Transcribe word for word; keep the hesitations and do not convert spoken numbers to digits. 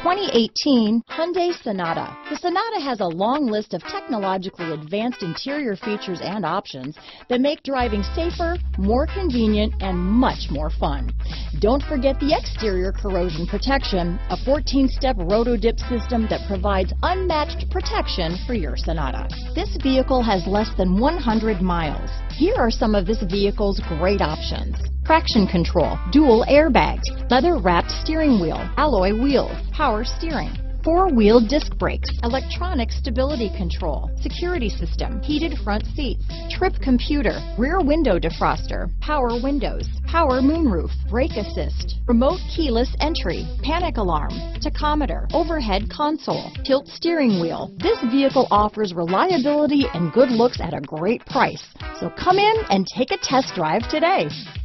twenty eighteen Hyundai Sonata. The Sonata has a long list of technologically advanced interior features and options that make driving safer, more convenient, and much more fun. Don't forget the exterior corrosion protection, a fourteen step roto-dip system that provides unmatched protection for your Sonata. This vehicle has less than one hundred miles. Here are some of this vehicle's great options: traction control, dual airbags, leather-wrapped steering wheel, alloy wheels, power steering, four-wheel disc brakes, electronic stability control, security system, heated front seats, trip computer, rear window defroster, power windows, power moonroof, brake assist, remote keyless entry, panic alarm, tachometer, overhead console, tilt steering wheel. This vehicle offers reliability and good looks at a great price. So come in and take a test drive today.